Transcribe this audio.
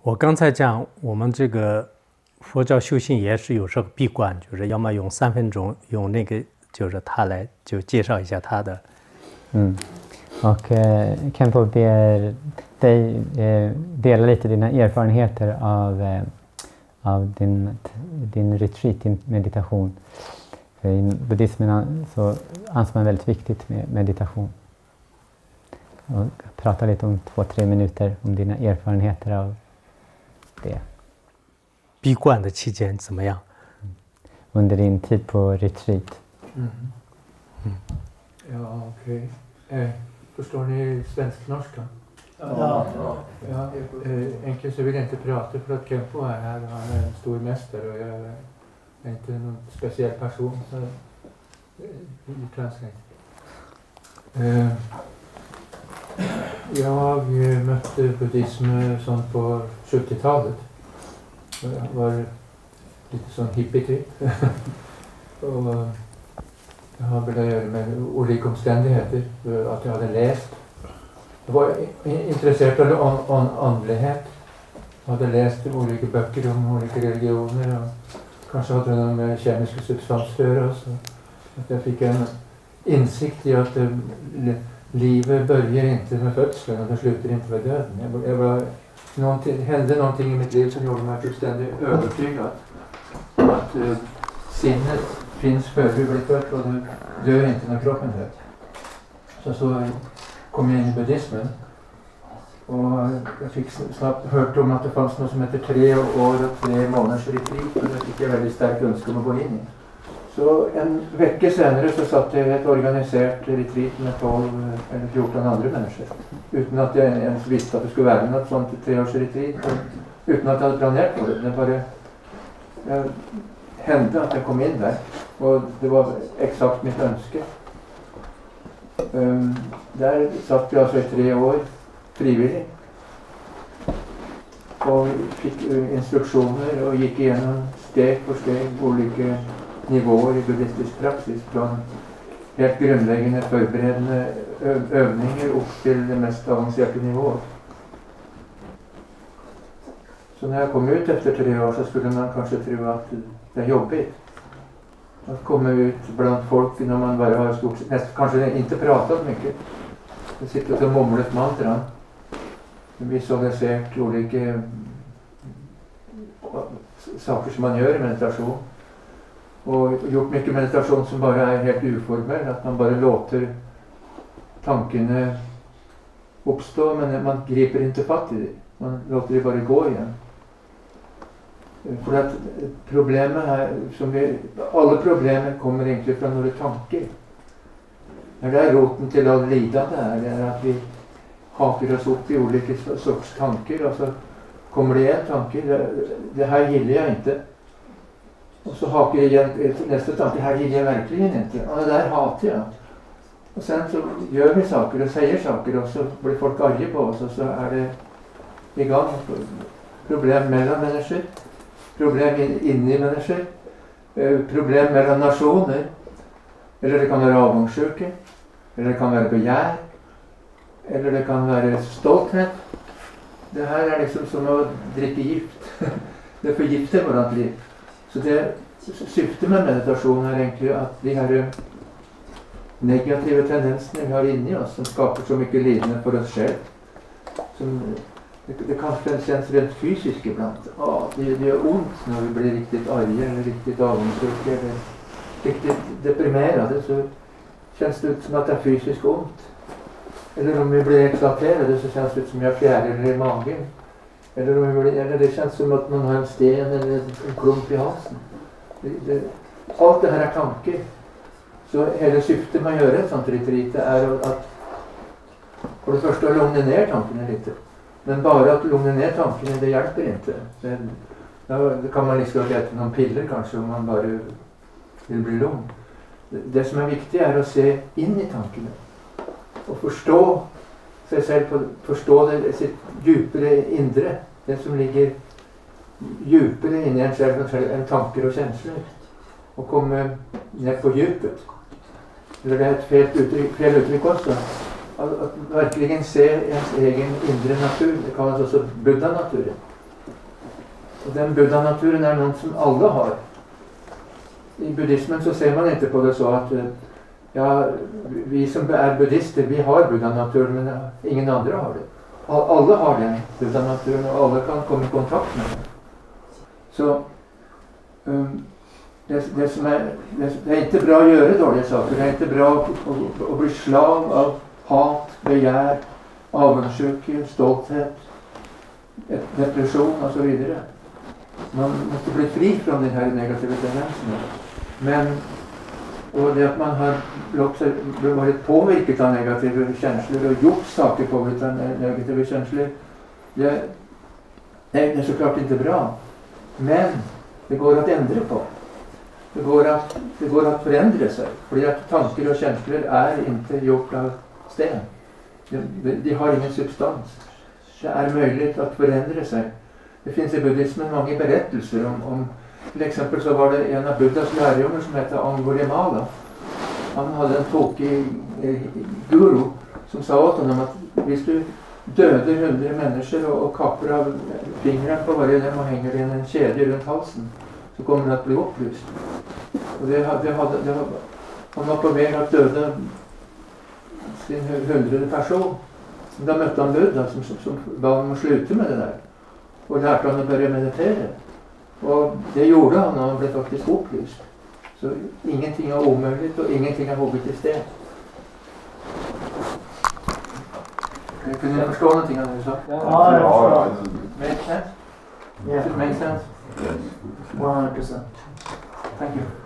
我刚才讲，我们这个佛教修行也是有这个闭关，就是要么用3分钟，用那个就是他来就介绍一下他的。 Och Khenpo ber dig dela lite dina erfarenheter av din retreat, din meditation. För i buddhismen så anser man väldigt viktigt med meditation. Och prata lite om 2-3 minuter om dina erfarenheter av det. 闭关的期间怎么样？ Under din tid på retreat. Ja, okej. Förstår ni svensk-norska? Ja. Enkelt så vill jag inte prata för att Khenpo är här. Han är en stor mästare och jag är inte någon speciell person. Så vi translate. Jag mötte buddhism sånt på 70-talet. Jag var lite sån hippie-typ. Och jag har väl att göra med olika omständigheter. Att jag hade läst. Jag var intresserad av andlighet. Jag hade läst olika böcker om olika religioner. Och kanske hade de med kemiska substanser att göra. Så att jag fick en insikt i att livet börjar inte med födseln och det slutar inte med döden. Hände någonting i mitt liv som gjorde mig fullständigt övertygad. Att sinnet finns före du blir född och du dör inte när kroppen dör. Så kom jag in i buddhismen. Och jag fick snabbt hört om att det fanns något som heter 3 år och 3 månaders retreat. Och det fick jag väldigt stark önskan att gå in i. Så en vecka senare så satt jag i ett organiserat retreat med 12 eller 14 andra människor. Utan att jag ens visste att det skulle vara något sånt 3-års retreat. Utan att jag hade planerat på det. Det bara hände att jag kom in där. Och det var exakt mitt önske. Där satt jag alltså i 3 år frivillig. Och fick instruktioner och gick igenom steg för steg olika nivåer i buddhistisk praxis. Från helt grundläggande förberedande övningar upp till det mest avancerade nivåer. Så när jag kom ut efter 3 år så skulle man kanske tro att det är jobbigt. Att komma ut bland folk när man bara har stort sett, kanske inte pratat mycket. Det sitter och mumlat mantran. Visualiserat olika saker som man gör i meditation. Och gjort mycket meditation som bara är helt uformell. Att man bara låter tankarna uppstå men man griper inte fatt i det. Man låter det bara gå igen. För att problemet här, alla problem kommer egentligen från några tankar. Det är roten till all lidande här, det är att vi hakar oss upp i olika sorts tankar och så kommer det en tanke, det här gillar jag inte. Och så hakar jag igen nästa tanke, det här gillar jag verkligen inte. Och det där hatar jag. Och sen så gör vi saker och säger saker och så blir folk arga på oss och så är det igång. Problem mellan människor. Problem inne i människor, problem mellan nationer, eller det kan vara avundsjuka, eller det kan vara begär, eller det kan vara stolthet. Det här är liksom som att dricka gift. Det förgiftar vårt liv. Så det syftet med meditation är egentligen att de här negativa tendenserna vi har inne i oss som skapar så mycket lidande för oss själv. Det kanske känns rent fysiskt ibland. Det gör ont när vi blir riktigt arga eller riktigt avundsjuka eller riktigt deprimerade. Så känns det ut som att det är fysiskt ont. Eller om vi blir exalterade så känns det ut som att jag har fjärilar i magen. Eller det känns som att man har en sten eller en klump i halsen. Allt det här är tankar. Så hela syftet med att göra ett sånt retreat är att för det första lugna ner tankarna lite. Men bara att lugna ner tankarna, det hjälper inte. Det kan man liksom äta någon piller kanske om man bara vill bli lugn. Det som är viktigt är att se in i tankarna. Och förstå sig själv, förstå sitt djupare inre. Det som ligger djupare inne i en själv än tankar och känslor. Och komma ner på djupet. Eller det är ett fel uttryck också. Att verkligen se ens egen inre natur. Det kallas också Buddha-naturen. Og den buddha-naturen er noe som alle har. I buddhismen så ser man ikke på det så at ja, vi som er buddhister, vi har buddha-naturen, men ingen andre har det. Alle har den buddha-naturen, og alle kan komme i kontakt med den. Så det er ikke bra å gjøre dårlige saker. Det er ikke bra å bli slav av hat, begjær, avundsjuke, stolthet, depresjon osv. Man måtte bli fri fra de her negative tendensene. Og det at man har vært påvirket av negative kjensler og gjort saker påvirket av negative kjensler, det er så klart ikke bra. Men det går å endre på. Det går å forandre seg. Fordi at tanker og kjensler er ikke gjort av sten. De har ingen substans. Det er mulig å forandre seg. Det finnes i buddhismen mange berettelser om for eksempel så var det en av Buddhas lærjunger som heter Angulimala. Han hadde en tokig guru som sa til ham at hvis du døder 100 mennesker og kapper av fingrene på hver dem og henger inn en kjede rundt halsen, så kommer det til å bli opplyst. Og han var på vei til å døde sin 100. person. Da møtte han Buddha som ba ham å slutte med det der. Og lærte han å bare meditere. Og det gjorde han, og han ble faktisk opplyst. Så ingenting er umulig, og ingenting er hugget i sted. Kunne jeg forstå noe av det du sa? Ja. Make sense? Yeah. Does it make sense? Yes. 100%. Thank you.